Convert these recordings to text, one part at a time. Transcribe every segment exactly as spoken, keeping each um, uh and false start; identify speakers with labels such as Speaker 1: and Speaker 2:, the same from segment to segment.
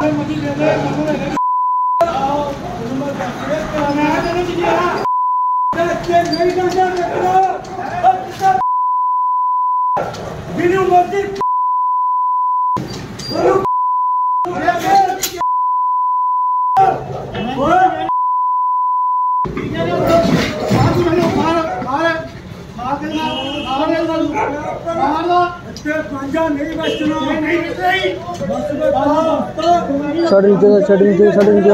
Speaker 1: साढ़े नीचे साढ़े नीचे साढ़े नीचे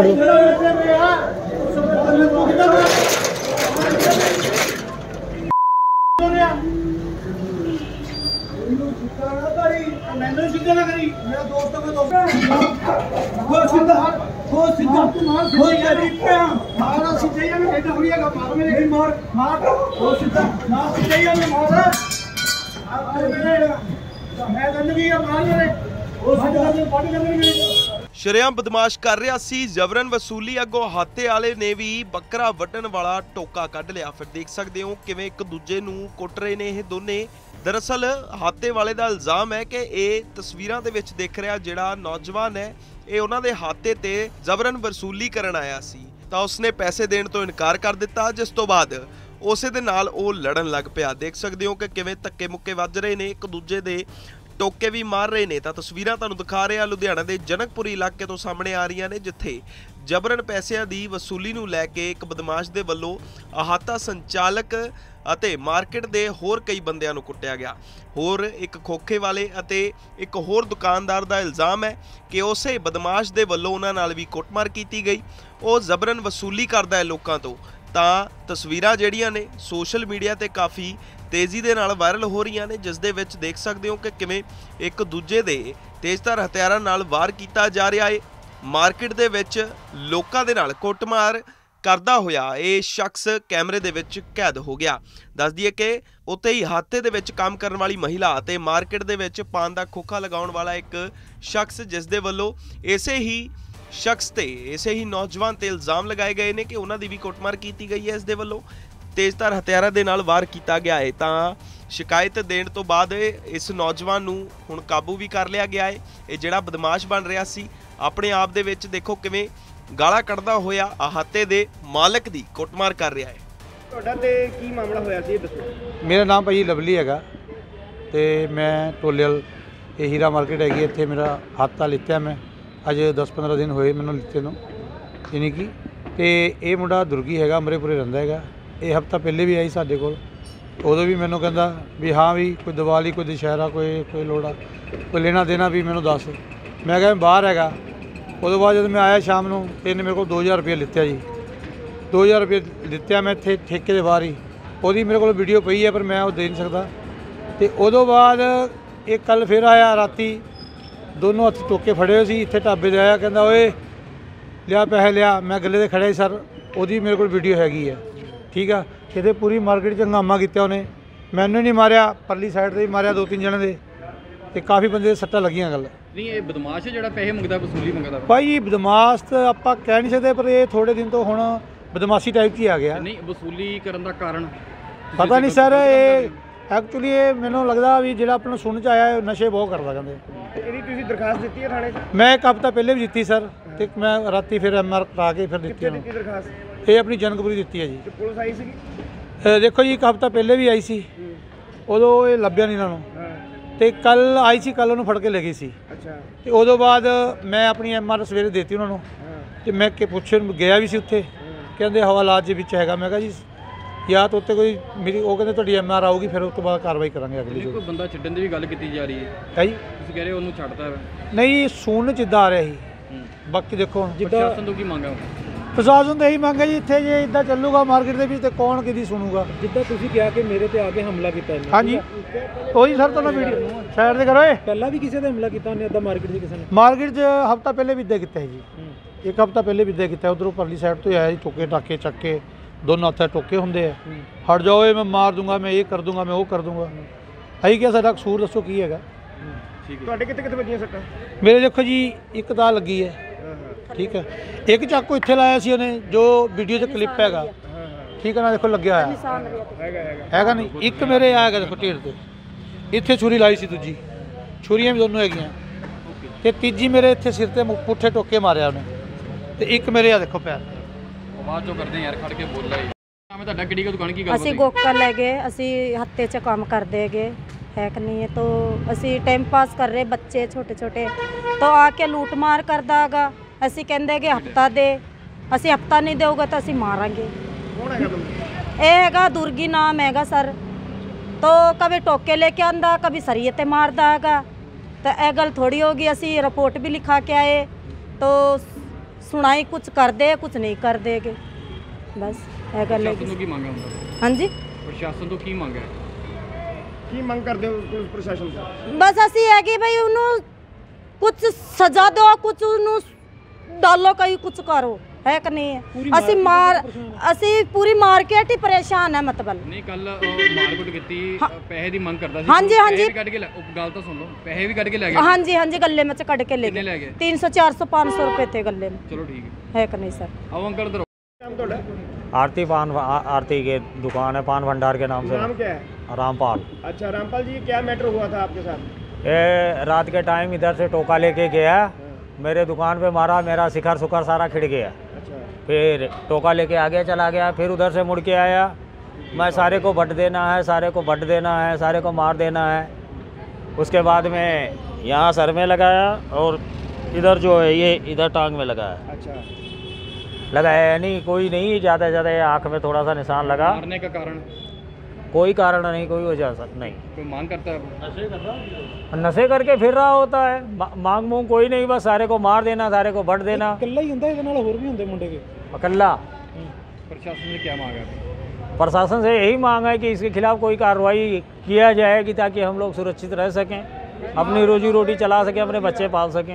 Speaker 2: ਸ਼ਰੇਆਮ ਬਦਮਾਸ਼ ਕਰ ਰਿਹਾ ਸੀ। ਜਬਰਨ ਵਸੂਲੀ ਅੱਗੋਂ ਹਾਤੇ ਵਾਲੇ ਨੇ ਵੀ ਬੱਕਰਾ ਵੱਢਣ ਵਾਲਾ ਟੋਕਾ ਕੱਢ ਲਿਆ। ਫਿਰ ਦੇਖ ਸਕਦੇ ਹੋ ਕਿਵੇਂ ਇੱਕ ਦੂਜੇ ਨੂੰ ਕੁੱਟ ਰਹੇ ਨੇ ਇਹ ਦੋਨੇ। ਦਰਅਸਲ ਹਾਤੇ ਵਾਲੇ ਦਾ ਇਲਜ਼ਾਮ ਹੈ ਕਿ ਇਹ ਤਸਵੀਰਾਂ ਦੇ ਵਿੱਚ ਦੇਖ ਰਿਹਾ ਜਿਹੜਾ ਨੌਜਵਾਨ ਹੈ ਇਹ ਉਹਨਾਂ ਦੇ ਹਾਤੇ ਤੇ ਜਬਰਨ ਵਸੂਲੀ ਕਰਨ ਆਇਆ ਸੀ ਤਾਂ ਉਸਨੇ ਪੈਸੇ ਦੇਣ ਤੋਂ ਇਨਕਾਰ ਕਰ ਦਿੱਤਾ, ਜਿਸ ਤੋਂ ਬਾਅਦ ਉਸੇ ਦੇ ਨਾਲ ਉਹ ਲੜਨ ਲੱਗ ਪਿਆ। ਦੇਖ ਸਕਦੇ ਹੋ ਕਿ ਕਿਵੇਂ ਧੱਕੇ ਮੁੱਕੇ ਵੱਜ ਰਹੇ ਨੇ, ਇੱਕ ਦੂਜੇ ਦੇ ਟੋਕੇ ਵੀ ਮਾਰ ਰਹੇ ਨੇ। ਤਾਂ ਤਸਵੀਰਾਂ ਤੁਹਾਨੂੰ ਦਿਖਾ ਰਿਹਾ ਲੁਧਿਆਣਾ ਦੇ ਜਨਕਪੁਰੀ ਇਲਾਕੇ ਤੋਂ ਸਾਹਮਣੇ ਆ ਰਹੀਆਂ ਨੇ, ਜਿੱਥੇ ਜਬਰਨ ਪੈਸਿਆਂ ਦੀ ਵਸੂਲੀ ਨੂੰ ਲੈ ਕੇ ਇੱਕ ਬਦਮਾਸ਼ ਦੇ ਵੱਲੋਂ ਅਹਾਤਾ ਸੰਚਾਲਕ ਅਤੇ ਮਾਰਕੀਟ ਦੇ ਹੋਰ ਕਈ ਬੰਦਿਆਂ ਨੂੰ ਕੁੱਟਿਆ ਗਿਆ। ਹੋਰ ਇੱਕ ਖੋਖੇ ਵਾਲੇ ਅਤੇ ਇੱਕ ਹੋਰ ਦੁਕਾਨਦਾਰ ਦਾ ਇਲਜ਼ਾਮ ਹੈ ਕਿ ਉਸੇ ਬਦਮਾਸ਼ ਦੇ ਵੱਲੋਂ ਉਹਨਾਂ ਨਾਲ ਵੀ ਕੁੱਟਮਾਰ ਕੀਤੀ ਗਈ। ਉਹ ਜਬਰਨ ਵਸੂਲੀ ਕਰਦਾ ਹੈ ਲੋਕਾਂ ਤੋਂ। ਤਾਂ ਤਸਵੀਰਾਂ ਜਿਹੜੀਆਂ ਨੇ ਸੋਸ਼ਲ ਮੀਡੀਆ ਤੇ ਕਾਫੀ ਤੇਜ਼ੀ ਦੇ ਨਾਲ ਵਾਇਰਲ ਹੋ ਰਹੀਆਂ ਨੇ, ਜਿਸ ਦੇ ਵਿੱਚ ਦੇਖ ਸਕਦੇ ਹੋ ਕਿ ਕਿਵੇਂ ਇੱਕ ਦੂਜੇ ਦੇ ਤੇਜ਼ਧਾਰ ਹਥਿਆਰਾਂ ਨਾਲ ਵਾਰ ਕੀਤਾ ਜਾ ਰਿਹਾ ਹੈ। ਮਾਰਕੀਟ ਦੇ ਵਿੱਚ ਲੋਕਾਂ ਦੇ ਨਾਲ ਕੁੱਟਮਾਰ ਕਰਦਾ ਹੋਇਆ ਇਹ ਸ਼ਖਸ ਕੈਮਰੇ ਦੇ ਵਿੱਚ ਕੈਦ ਹੋ ਗਿਆ। ਦੱਸ ਦਈਏ ਕਿ ਉੱਥੇ ਹੀ ਹਾਤੇ ਦੇ ਵਿੱਚ ਕੰਮ ਕਰਨ ਵਾਲੀ ਮਹਿਲਾ ਅਤੇ ਮਾਰਕੀਟ ਦੇ ਵਿੱਚ ਪਾਨ ਦਾ ਖੋਖਾ ਲਗਾਉਣ ਵਾਲਾ ਇੱਕ ਸ਼ਖਸ, ਜਿਸ ਦੇ ਵੱਲੋਂ ਇਸੇ ਹੀ ਸ਼ਖਸ ਤੇ ਇਸੇ ਹੀ ਨੌਜਵਾਨ ਤੇ ਇਲਜ਼ਾਮ ਲਗਾਏ ਗਏ ਨੇ ਕਿ ਉਹਨਾਂ ਦੀ ਵੀ ਕੁੱਟਮਾਰ ਕੀਤੀ ਗਈ ਹੈ। ਇਸ ਦੇ ਵੱਲੋਂ ਤੇਜ਼ਧਾਰ ਹਥਿਆਰਾਂ ਦੇ ਨਾਲ ਵਾਰ ਕੀਤਾ ਗਿਆ ਹੈ। ਤਾਂ ਸ਼ਿਕਾਇਤ ਦੇਣ ਤੋਂ ਬਾਅਦ ਇਸ ਨੌਜਵਾਨ ਨੂੰ ਹੁਣ ਕਾਬੂ ਵੀ ਕਰ ਲਿਆ ਗਿਆ ਹੈ। ਇਹ ਜਿਹੜਾ ਬਦਮਾਸ਼ ਬਣ ਰਿਹਾ ਸੀ ਆਪਣੇ ਆਪ ਦੇ ਵਿੱਚ ਦੇਖੋ ਕਿਵੇਂ ਗਾਲਾਂ ਕੱਢਦਾ ਹੋਇਆ ਅਹਾਤੇ ਦੇ ਮਾਲਕ ਦੀ ਕੁੱਟਮਾਰ ਕਰ ਰਿਹਾ ਹੈ।
Speaker 3: ਤੁਹਾਡਾ ਤੇ ਕੀ ਮਾਮਲਾ ਹੋਇਆ ਸੀ ਇਹ ਦੱਸੋ।
Speaker 1: ਮੇਰਾ ਨਾਮ ਭਾਈ ਲਵਲੀ ਹੈਗਾ ਤੇ ਮੈਂ ਟੋਲੇਲ ਇਹ ਹੀਰਾ ਮਾਰਕੀਟ ਹੈਗੀ, ਇੱਥੇ ਮੇਰਾ ਹਾਤਾ ਲਿੱਤਿਆ ਮੈਂ ਅੱਜ ਦਸ ਪੰਦਰਾਂ ਦਿਨ ਹੋਏ ਮੈਨੂੰ ਲਿੱਤੇ ਨੂੰ ਯਾਨੀ ਕਿ। ਤੇ ਇਹ ਮੁੰਡਾ ਦੁਰਗੀ ਹੈਗਾ, ਅਮਰੇਪੁਰੇ ਰਹਿੰਦਾ ਹੈਗਾ। ਇਹ ਹਫ਼ਤਾ ਪਹਿਲੇ ਵੀ ਆਈ ਸਾਡੇ ਕੋਲ, ਉਦੋਂ ਵੀ ਮੈਨੂੰ ਕਹਿੰਦਾ ਵੀ ਹਾਂ ਵੀ ਕੋਈ ਦੀਵਾਲੀ ਕੋਈ ਦੁਸ਼ਹਿਰਾ ਕੋਈ ਕੋਈ ਲੋੜਾ ਕੋਈ ਲੈਣਾ ਦੇਣਾ ਵੀ ਮੈਨੂੰ ਦੱਸ। ਮੈਂ ਕਿਹਾ ਬਾਹਰ ਹੈਗਾ। ਉਦੋਂ ਬਾਅਦ ਜਦੋਂ ਮੈਂ ਆਇਆ ਸ਼ਾਮ ਨੂੰ ਤੇ ਇਹਨੇ ਮੇਰੇ ਕੋਲ ਦੋ ਹਜ਼ਾਰ ਰੁਪਏ ਲਿੱਤਿਆ ਜੀ। ਦੋ ਹਜ਼ਾਰ ਰੁਪਏ ਲਿੱਤਿਆ ਮੈਂ ਇੱਥੇ ਠੇਕੇ ਦੇ ਬਾਹਰ ਹੀ। ਉਹਦੀ ਮੇਰੇ ਕੋਲ ਵੀਡੀਓ ਪਈ ਹੈ ਪਰ ਮੈਂ ਉਹ ਦੇ ਨਹੀਂ ਸਕਦਾ। ਤੇ ਉਦੋਂ ਬਾਅਦ ਇਹ ਕੱਲ੍ਹ ਫਿਰ ਆਇਆ ਰਾਤੀ, ਦੋਨੋਂ ਹੱਥ ਟੋਕੇ ਫੜੇ ਹੋਏ ਸੀ। ਇੱਥੇ ਢਾਬੇ 'ਤੇ ਆਇਆ, ਕਹਿੰਦਾ ਓਏ ਲਿਆ ਪੈਸੇ ਲਿਆ। ਮੈਂ ਗੱਲੇ 'ਤੇ ਖੜਿਆ ਸਰ, ਉਹਦੀ ਮੇਰੇ ਕੋਲ ਵੀਡੀਓ ਹੈਗੀ ਹੈ ਠੀਕ ਆ। ਕਿਤੇ ਪੂਰੀ ਮਾਰਕੀਟ 'ਚ ਹੰਗਾਮਾ ਕੀਤਾ ਉਹਨੇ, ਮੈਨੂੰ ਨਹੀਂ ਮਾਰਿਆ, ਪਰਲੀ ਸਾਈਡ 'ਤੇ ਵੀ ਮਾਰਿਆ ਦੋ ਤਿੰਨ ਜਣੇ ਦੇ, ਤੇ ਕਾਫੀ ਬੰਦੇ ਦੇ ਸੱਟਾਂ ਲੱਗੀਆਂ। ਗੱਲ
Speaker 3: ਨਹੀਂ ਇਹ ਬਦਮਾਸ਼ ਹੈ ਜਿਹੜਾ ਪੈਸੇ ਮੰਗਦਾ ਵਸੂਲੀ ਮੰਗਦਾ
Speaker 1: ਭਾਈ। ਬਦਮਾਸ਼ ਤਾਂ ਆਪਾਂ ਕਹਿ ਨਹੀਂ ਸਕਦੇ, ਪਰ ਇਹ ਥੋੜੇ ਦਿਨ ਤੋਂ ਹੁਣ ਬਦਮਾਸ਼ੀ ਟਾਈਪ 'ਚ ਹੀ ਆ ਗਿਆ।
Speaker 3: ਨਹੀਂ ਵਸੂਲੀ ਕਰਨ ਦਾ ਕਾਰਨ
Speaker 1: ਪਤਾ ਨਹੀਂ ਸਰ। ਇਹ ਐਕਚੁਅਲੀ ਇਹ ਮੈਨੂੰ ਲੱਗਦਾ ਵੀ ਜਿਹੜਾ ਆਪਣਾ ਸੁਣ 'ਚ ਆਇਆ ਨਸ਼ੇ ਬਹੁਤ ਕਰਦਾ ਕਹਿੰਦੇ।
Speaker 3: ਇਹਦੀ ਤੁਸੀਂ ਦਰਖਾਸਤ ਦਿੱਤੀ ਹੈ ਥਾਣੇ 'ਚ?
Speaker 1: ਮੈਂ ਇੱਕ ਹਫ਼ਤਾ ਪਹਿਲੇ ਵੀ ਦਿੱਤੀ ਸਰ, ਤੇ ਮੈਂ ਰਾਤੀ ਫਿਰ ਐਮ ਆਰ ਕਰਾ ਕੇ ਫਿਰ ਦਿੱਤੀ
Speaker 3: ਦਿੱਤੀ ਦਰਖਾਸਤ।
Speaker 1: ਇਹ ਆਪਣੀ ਜਨਕਪੁਰੀ ਦਿੱਤੀ ਹੈ ਜੀ।
Speaker 3: ਪੁਲਿਸ ਆਈ ਸੀਗੀ?
Speaker 1: ਦੇਖੋ ਜੀ ਇੱਕ ਹਫ਼ਤਾ ਪਹਿਲੇ ਵੀ ਆਈ ਸੀ, ਉਦੋਂ ਇਹ ਲੱਭਿਆ ਨਹੀਂ ਇਹਨਾਂ ਨੂੰ। ਤੇ ਕੱਲ ਆਈ ਸੀ, ਕੱਲ ਉਹਨੂੰ ਫੜ ਕੇ ਲੈ ਗਈ ਸੀ।
Speaker 3: ਅੱਛਾ। ਤੇ
Speaker 1: ਉਦੋਂ ਬਾਅਦ ਮੈਂ ਆਪਣੀ ਐਮ ਆਰ ਸਵੇਰੇ ਦੇਤੀ ਉਹਨਾਂ ਨੂੰ। ਤੇ ਮੈਂ ਕਿ ਪੁੱਛਣ ਗਿਆ ਵੀ ਸੀ ਉੱਥੇ, ਕਹਿੰਦੇ ਹਵਾਲਾਤ ਦੇ ਵਿੱਚ ਹੈਗਾ। ਮੈਂ ਕਿਹਾ ਜੀ ਜਾਂ ਤਾਂ ਉੱਤੇ ਕੋਈ ਮੇਰੀ, ਉਹ ਕਹਿੰਦੇ ਤੁਹਾਡੀ ਐਮ ਆਰ ਆਊਗੀ, ਫਿਰ ਉਸ ਤੋਂ ਬਾਅਦ ਕਾਰਵਾਈ ਕਰਾਂਗੇ ਅਗਲੀ। ਕੋਈ
Speaker 3: ਬੰਦਾ ਛੱਡਣ ਦੀ ਵੀ ਗੱਲ ਕੀਤੀ ਜਾ ਰਹੀ ਹੈ
Speaker 1: ਹੈ ਜੀ।
Speaker 3: ਤੁਸੀਂ ਕਹਿ ਰਹੇ ਉਹਨੂੰ ਛੱਡਦਾ
Speaker 1: ਨਹੀਂ, ਸੁਣਨ 'ਚ ਇੱਦਾਂ ਆ ਰਿਹਾ ਸੀ। ਬਾਕੀ ਦੇਖੋ ਹੁਣ ਜਿੱਦਾਂ
Speaker 3: ਪ੍ਰਸ਼ਾਸਨ ਤੋਂ ਕੀ ਮੰਗਾ?
Speaker 1: ਪ੍ਰਸ਼ਾਸਨ ਤਾਂ ਇਹੀ ਮੰਗ ਹੈ ਜੀ, ਇੱਥੇ ਜੇ ਇੱਦਾਂ ਚੱਲੂਗਾ ਮਾਰਕੀਟ ਦੇ ਵਿੱਚ ਤੇ ਕੌਣ ਕਿਹਦੀ ਸੁਣੂਗਾ।
Speaker 3: ਜਿੱਦਾਂ ਤੁਸੀਂ ਕਿਹਾ ਕਿ ਮੇਰੇ ਤੇ ਆ ਕੇ ਹਮਲਾ ਕੀਤਾ ਇਹਨੇ।
Speaker 1: ਹਾਂਜੀ ਉਹੀ ਸਰ ਤੁਹਾਨੂੰ ਵੀਡੀਓ ਸਾਈਡ ਤੇ ਕਰੋ।
Speaker 3: ਪਹਿਲਾਂ ਵੀ ਕਿਸੇ ਤੇ ਹਮਲਾ ਕੀਤਾ ਉਹਨੇ ਇੱਦਾਂ ਮਾਰਕੀਟ 'ਚ ਕਿਸੇ ਨੇ?
Speaker 1: ਮਾਰਕੀਟ 'ਚ ਹਫ਼ਤਾ ਪਹਿਲੇ ਵੀ ਇੱਦਾਂ ਕੀਤਾ ਜੀ। ਇੱਕ ਹਫ਼ਤਾ ਪਹਿਲੇ ਵੀ ਇੱਦਾਂ ਕੀਤਾ। ਉੱਧਰੋਂ ਪਰਲੀ ਸਾਈਡ ਤੋਂ ਆਇਆ ਜੀ, ਟੋਕੇ ਟਾਕੇ ਚੱਕ ਕੇ, ਦੋਨੋਂ ਹੱਥਾਂ ਟੋਕੇ ਹੁੰਦੇ ਆ। ਹਟ ਜਾਓ, ਇਹ ਮੈਂ ਮਾਰ ਦੂੰਗਾ, ਮੈਂ ਇਹ ਕਰ ਦੂੰਗਾ, ਮੈਂ ਉਹ ਕਰ ਦੂੰਗਾ। ਅਸੀਂ ਕਿਹਾ ਸਾਡਾ ਕਸੂਰ ਦੱਸੋ ਕੀ ਹੈਗਾ।
Speaker 3: ਠੀਕ ਹੈ। ਤੁਹਾਡੇ ਕਿੱਥੇ ਕਿੱਥੇ ਵੱਜੀਆਂ ਸੱਟਾਂ?
Speaker 1: ਮੇਰੇ ਦੇਖੋ ਜੀ ਇੱਕ ਤਾਂ ਲੱਗੀ ਹੈ ਠੀਕ ਹੈ, ਇੱਕ ਚਾਕੂ ਇੱਥੇ ਲਾਇਆ ਸੀ ਉਹਨੇ, ਜੋ ਵੀਡੀਓ 'ਚ ਕਲਿੱਪ ਹੈਗਾ ਠੀਕ ਹੈ ਨਾ, ਦੇਖੋ ਲੱਗਿਆ ਹੋਇਆ ਹੈਗਾ ਨਹੀਂ। ਇੱਕ ਮੇਰੇ ਆਏਗਾ ਦੇਖੋ ਢੇਰ 'ਤੇ, ਇੱਥੇ ਛੁਰੀ ਲਾਈ ਸੀ, ਦੂਜੀ ਛੁਰੀਆਂ ਵੀ ਦੋਨੋਂ ਹੈਗੀਆਂ। ਤੇ ਤੀਜੀ ਮੇਰੇ ਇੱਥੇ ਸਿਰ ਤੇ ਮੁ- ਪੁੱਠੇ ਟੋਕੇ ਮਾਰਿਆ ਉਹਨੇ, ਤੇ ਇੱਕ ਮੇਰੇ ਆ ਦੇਖੋ ਪੈਰ।
Speaker 3: ਬਾਅਦ ਚੋਂ ਕਰਦੇ ਯਾਰ ਖੜ ਕੇ ਬੋਲਦਾ ਹੀ ਮੈਂ ਤੁਹਾਡਾ ਕਿਹੜੀ ਕੋ ਦੁਕਾਨ ਕੀ ਗੱਲ
Speaker 4: ਅਸੀਂ ਗੋਕਾ ਲੈ ਗਏ, ਅਸੀਂ ਹੱਤੇ 'ਚ ਕੰਮ ਕਰਦੇ ਹੈਗੇ ਹੈ ਕਿ ਨਹੀਂ, तो ਅਸੀਂ ਟਾਈਮ ਪਾਸ ਕਰ ਰਹੇ, ਬੱਚੇ ਛੋਟੇ ਛੋਟੇ तो ਆके ਲੂਟ ਮਾਰ ਕਰਦਾ ਹੈਗਾ। ਅਸੀਂ ਕਹਿੰਦੇ ਕਿ ਹਫਤਾ ਦੇ, ਅਸੀਂ ਹਫਤਾ ਨਹੀਂ ਦੇਊਗਾ ਤਾਂ ਅਸੀਂ ਮਾਰਾਂਗੇ।
Speaker 3: ਕੌਣ ਹੈਗਾ ਬੰਦਾ?
Speaker 4: ਇਹ ਹੈਗਾ ਦੁਰਗੀ ਨਾਮ ਹੈਗਾ ਸਰ। तो कभी टोके लेके आंदा, कभी सरिये ते मारदा हैगा। तो यह गल थोड़ी होगी, असी रिपोर्ट भी लिखा के आए तो सुनाई कुछ कर दे कुछ नहीं कर देगे, बस यह गल है।
Speaker 3: ਪ੍ਰਸ਼ਾਸਨ ਤੋਂ ਕੀ ਮੰਗ ਹੈ ਹੁੰਦਾ?
Speaker 4: हाँ जी,
Speaker 3: ਪ੍ਰਸ਼ਾਸਨ ਤੋਂ ਕੀ ਮੰਗ ਹੈ? ਕੀ ਮੰਗ ਕਰਦੇ ਹੋ ਪੁਲਿਸ ਪ੍ਰਸ਼ਾਸਨ ਤੋਂ?
Speaker 4: बस असी है कि भाई उन्होंने कुछ सजा दो, कुछ उन्होंने डालो, कहीं कुछ करो है कि नहीं है। असी मार असी पूरी मार्केट ही परेशान है मतलब।
Speaker 3: ਨਹੀਂ ਕੱਲ ਮਾਰਕੁੱਟ ਕੀਤੀ, ਪੈਸੇ ਦੀ ਮੰਗ ਕਰਦਾ ਸੀ।
Speaker 4: ਹਾਂਜੀ, ਹਾਂਜੀ।
Speaker 3: ਪੈਸੇ ਵੀ ਕੱਢ ਕੇ ਲੈ, ਉਹ ਗੱਲ ਤਾਂ ਸੁਣ ਲਓ, ਪੈਸੇ ਵੀ ਕੱਢ ਕੇ ਲੈ ਗਏ।
Speaker 4: हाँ जी हाँ जी, गले में से कट के ले
Speaker 3: कितने ले
Speaker 4: गए,
Speaker 3: गए?
Speaker 4: तीन सौ चार सौ पाँच सौ रुपये थे गले में
Speaker 3: ਚਲੋ ਠੀਕ ਹੈ।
Speaker 4: है कि नहीं सर।
Speaker 3: ਆਓ ਅੰਕਲ ਇਧਰ ਨਾਮ ਤੁਹਾਡਾ?
Speaker 5: आरती पान आ- आरती के दुकान है पान भंडार के नाम से।
Speaker 3: नाम क्या है?
Speaker 5: रामपाल।
Speaker 3: अच्छा रामपाल जी, क्या मैटर हुआ था आपके साथ?
Speaker 5: ये रात के टाइम इधर से टोका लेके गया, मेरे दुकान पे मारा, मेरा शिखर सुखर सारा खिड़ गया।
Speaker 3: अच्छा
Speaker 5: फिर टोका लेके आगे चला गया, फिर उधर से मुड़ के आया, मैं सारे को बट देना है, सारे को बट देना है, सारे को मार देना है। उसके बाद में यहाँ सर में लगाया और इधर जो है ये इधर टांग में लगाया।
Speaker 3: अच्छा,
Speaker 5: लगाया नहीं, कोई नहीं, ज़्यादा से ज़्यादा आँख में थोड़ा सा निशान लगा,
Speaker 3: मारने का कारण
Speaker 5: कोई कारण नहीं, कोई वजह नहीं।
Speaker 3: कोई मांग करता है?
Speaker 5: नशे करके फिर रहा होता है, मा- मांग मूंग कोई नहीं, बस सारे को मार देना, सारे को बट देना।
Speaker 3: ਇਕੱਲਾ ਹੀ ਹੁੰਦਾ, ਇਹਦੇ ਨਾਲ ਹੋਰ ਵੀ ਹੁੰਦੇ ਮੁੰਡੇ ਕੇ?
Speaker 5: अकेला
Speaker 3: प्रशासन से क्या मांग है?
Speaker 5: प्रशासन से यही मांग है कि इसके खिलाफ कोई कार्रवाई किया जाए कि ताकि हम लोग सुरक्षित रह सकें, अपनी रोजी रोटी चला सकें, अपने बच्चे पाल सकें।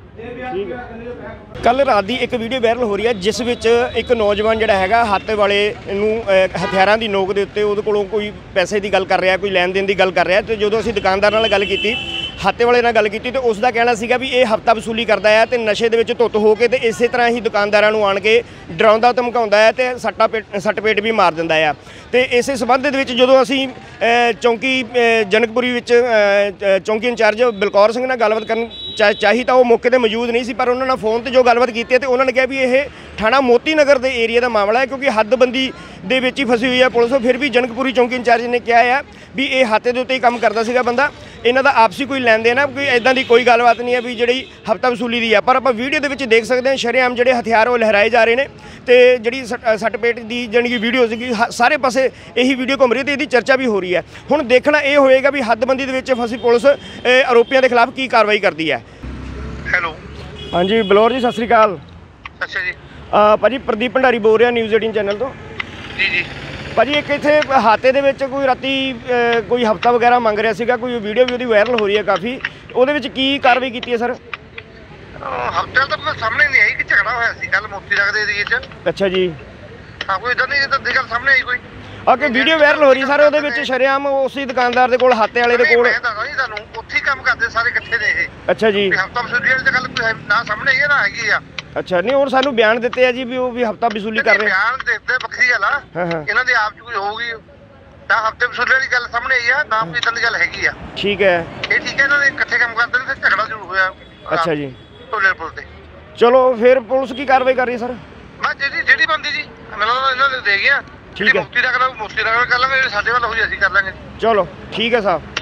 Speaker 6: ਕੱਲ ਰਾਤ ਦੀ ਇੱਕ ਵੀਡੀਓ ਵਾਇਰਲ ਹੋ ਰਹੀ ਹੈ ਜਿਸ ਵਿੱਚ ਇੱਕ ਨੌਜਵਾਨ ਜਿਹੜਾ ਹੈਗਾ ਹੱਥ ਵਾਲੇ ਨੂੰ ਅ, ਹਥਿਆਰਾਂ ਦੀ ਨੋਕ ਦੇ ਉੱਤੇ ਉਹਦੇ ਕੋਲੋਂ ਕੋਈ ਪੈਸੇ ਦੀ ਗੱਲ ਕਰ ਰਿਹਾ, ਕੋਈ ਲੈਣ ਦੇਣ ਦੀ ਗੱਲ ਕਰ ਰਿਹਾ। ਤੇ ਜਦੋਂ ਅਸੀਂ ਦੁਕਾਨਦਾਰ ਨਾਲ ਗੱਲ ਕੀਤੀ, ਹੱਤੇ ਵਾਲੇ ਨਾਲ ਗੱਲ ਕੀਤੀ, ਤੇ ਉਸ ਦਾ ਕਹਿਣਾ ਸੀਗਾ ਵੀ ਇਹ ਹਫਤਾ ਵਸੂਲੀ ਕਰਦਾ ਹੈ ਤੇ ਨਸ਼ੇ ਦੇ ਵਿੱਚ ਧੁੱਤ ਹੋ ਕੇ ਤੇ ਇਸੇ ਤਰ੍ਹਾਂ ਹੀ ਦੁਕਾਨਦਾਰਾਂ ਨੂੰ ਆਣ ਕੇ ਡਰਾਉਂਦਾ ਧਮਕਾਉਂਦਾ ਹੈ ਤੇ ਸੱਟਾ ਪੇਟ ਸੱਟ ਪੇਟ ਵੀ ਮਾਰ ਦਿੰਦਾ ਆ। ਤੇ ਇਸੇ ਸੰਬੰਧ ਦੇ ਵਿੱਚ ਜਦੋਂ ਅਸੀਂ ਅ, ਚੌਂਕੀ ਅ, ਜਨਕਪੁਰੀ ਵਿੱਚ ਅ, ਚੌਂਕੀ ਇੰਚਾਰਜ ਬਲਕੌਰ ਸਿੰਘ ਨਾਲ ਗੱਲਬਾਤ ਕਰਨ ਚਾ- ਚਾਹੀ ਤਾਂ ਉਹ ਮੌਕੇ ਤੇ ਮੌਜੂਦ ਨਹੀਂ ਸੀ, ਪਰ ਉਹਨਾਂ ਨਾਲ ਫੋਨ ਤੇ ਜੋ ਗੱਲਬਾਤ ਕੀਤੀ ਤੇ ਉਹਨਾਂ ਨੇ ਕਿਹਾ ਵੀ ਇਹ ਥਾਣਾ ਮੋਤੀ ਨਗਰ ਦੇ ਏਰੀਆ ਦਾ ਮਾਮਲਾ ਹੈ, ਕਿਉਂਕਿ ਹੱਦਬੰਦੀ ਦੇ ਵਿੱਚ ਹੀ ਫਸੀ ਹੋਈ ਹੈ ਪੁਲਿਸ। ਫਿਰ ਵੀ ਜਨਕਪੁਰੀ ਚੌਂਕੀ ਇੰਚਾਰਜ ਨੇ ਕਿਹਾ ਹੈ ਵੀ ਇਹ ਹਾਤੇ ਦੇ ਉੱਤੇ ਹੀ ਕੰਮ ਕਰਦਾ ਸੀਗਾ ਬੰਦਾ, ਇਹਨਾਂ ਦਾ ਆਪਸੀ ਕੋਈ ਲੈਣ ਦੇਣ ਹੈ, ਕੋਈ ਇਦਾਂ ਦੀ ਕੋਈ ਗੱਲਬਾਤ ਨਹੀਂ ਹੈ ਵੀ ਜਿਹੜੀ ਹਫਤਾ ਵਸੂਲੀ ਦੀ ਹੈ। ਪਰ ਆਪਾਂ ਵੀਡੀਓ ਦੇ ਵਿੱਚ ਦੇਖ ਸਕਦੇ ਹਾਂ ਸ਼ਰੇਆਮ ਜਿਹੜੇ ਹਥਿਆਰ ਉਹ ਲਹਿਰਾਏ ਜਾ ਰਹੇ ਨੇ ਤੇ ਜਿਹੜੀ ਸੱਟ- ਸੱਟ ਪੇਟ ਦੀ ਜਾਣੀ ਕਿ ਵੀਡੀਓ ਸੀਗੀ, ਹ- ਸਾਰੇ ਪਾਸੇ ਇਹੀ ਵੀਡੀਓ ਘੁੰਮ ਰਹੀ ਹੈ ਤੇ ਇਹਦੀ ਚਰਚਾ ਵੀ ਹੋ ਰਹੀ ਹੈ। ਹੁਣ ਦੇਖਣਾ ਇਹ ਹੋਏਗਾ ਵੀ ਹੱਦਬੰਦੀ ਦੇ ਵਿੱਚ ਫਸੀ ਪੁਲਿਸ ਅ, ਆਰੋਪੀਆਂ ਦੇ ਖਿਲਾਫ ਕੀ ਕਾਰਵਾਈ ਕਰਦੀ ਹੈ।
Speaker 7: ਹੈਲੋ,
Speaker 6: ਹਾਂਜੀ ਬਲੌਰ ਜੀ, ਸਤਿ ਸ੍ਰੀ ਅਕਾਲ।
Speaker 7: ਅੱਛਾ ਜੀ।
Speaker 6: ਅ, ਭਾਜੀ ਪ੍ਰਦੀਪ ਭੰਡਾਰੀ ਬੋਲ ਰਿਹਾ ਨਿਊਜ਼ ਅਠਾਰਾਂ ਚੈਨਲ ਤੋਂ।
Speaker 7: ਜੀ ਜੀ,
Speaker 6: ਭਾਜੀ ਇੱਕ ਇੱਥੇ ਹਾਤੇ ਦੇ ਵਿੱਚ ਕੋਈ ਰਾਤੀ ਅ, ਕੋਈ ਹਫਤਾ ਵਗੈਰਾ ਮੰਗ ਰਿਹਾ ਸੀਗਾ, ਕੋਈ ਵੀਡੀਓ ਵੀ ਉਹਦੀ ਵਾਇਰਲ ਹੋ ਰਹੀ ਹੈ ਕਾਫੀ, ਉਹਦੇ ਵਿੱਚ ਕੀ ਕਾਰਵਾਈ ਕੀਤੀ ਹੈ ਸਰ?
Speaker 7: ਹਫਤੇ ਤਾਂ ਮੇਰੇ ਸਾਹਮਣੇ ਨਹੀਂ ਆਈ ਕਿ ਝਗੜਾ ਹੋਇਆ ਸੀ ਕੱਲ ਮੋਤੀ ਲੱਗਦੇ ਏਰੀਏ 'ਚ।
Speaker 6: ਅੱਛਾ ਜੀ।
Speaker 7: ਹਾਂ, ਕੋਈ ਇਦਾਂ ਨਹੀਂ, ਇਦਾਂ ਦੀ ਗੱਲ ਸਾਹਮਣੇ ਆਈ ਕੋਈ।
Speaker 6: ਓਕੇ, ਵੀਡੀਓ ਵਾਇਰਲ ਹੋ ਰਹੀ ਸਰ, ਉਹਦੇ ਵਿੱਚ ਸ਼ਰੇਆਮ ਉਸੇ ਦੁਕਾਨਦਾਰ ਦੇ ਕੋਲ ਹਾਤੇ ਵਾਲੇ ਦੇ
Speaker 7: ਨਹੀਂ,
Speaker 6: ਕੋਲ।
Speaker 7: ਮੈਂ ਦੱਸਦਾ ਨਹੀਂ ਤੁਹਾਨੂੰ, ਉੱਥੇ ਹੀ ਕੰਮ ਕਰਦੇ ਸਾਰੇ ਇਕੱਠੇ ਨੇ ਇਹ।
Speaker 6: ਅੱਛਾ ਜੀ।
Speaker 7: ਵੀ ਹਫਤਾ ਵਸੂਲੀ ਵਾਲੀ ਤਾਂ ਗੱਲ ਕੋਈ ਹੈ ਨਾ, ਸਾਹਮਣੇ ਆਈ ਹੈ ਨਾ ਹੈਗੀ ਆ।
Speaker 6: ਅੱਛਾ, ਨਹੀਂ ਹੋਰ ਸਾਨੂੰ ਬਿਆਨ ਦਿੱਤੇ ਆ ਜੀ ਵੀ ਉਹ ਵੀ ਹਫਤਾ ਵਸੂਲੀ ਕਰ ਰਹੇ।
Speaker 7: ਬਿਆਨ ਦੇਖਦੇ ਵੱਖਰੀ ਗੱਲ ਆ,
Speaker 6: ਹਾਂ ਹਾਂ,
Speaker 7: ਇਹਨਾਂ ਦੇ ਆਪ 'ਚ ਕੋਈ ਹੋਊਗੀ ਤਾਂ ਹਫਤੇ ਵਸੂਲੀ ਵਾਲੀ ਗੱਲ ਸਾਹਮਣੇ ਆਈ ਆ, ਨਾ ਕੋਈ ਇਦਾਂ ਦੀ ਗੱਲ ਹੈਗੀ ਆ।
Speaker 6: ਠੀਕ ਹੈ।
Speaker 7: ਇਹ ਠੀਕ ਹੈ, ਇਹਨਾਂ ਦੇ ਇਕੱਠੇ ਕੰਮ ਕਰਦੇ ਨੇ ਤੇ ਝਗੜਾ ਜ਼ਰੂਰ ਹੋਇਆ।
Speaker 6: ਅੱਛਾ ਜੀ,
Speaker 7: ਢੋਲੇ ਪੁਲ ਤੇ।
Speaker 6: ਚਲੋ ਫਿਰ ਪੁਲਿਸ ਕੀ ਕਾਰਵਾਈ ਕਰ ਰਹੀ ਹੈ ਸਰ?
Speaker 7: ਮੈਂ ਜਿਹੜੀ ਜਿਹੜੀ ਬੰਦੀ ਜੀ ਮੈਨੂੰ ਲੱਗਦਾ ਇਹਨਾਂ ਨੇ ਦੇ ਗਿਆ।
Speaker 6: ਠੀਕ ਹੈ।
Speaker 7: ਮੁਕਤੀ ਦਾ ਕਰ ਮੁਕਤੀ ਦਾ ਕਰ ਲਾਂਗੇ, ਸਾਡੇ ਵੱਲ ਹੋਈ ਅਸੀਂ ਕਰ ਲਾਂਗੇ।
Speaker 6: ਚਲੋ ਠੀਕ ਹੈ ਸਾਹਿਬ।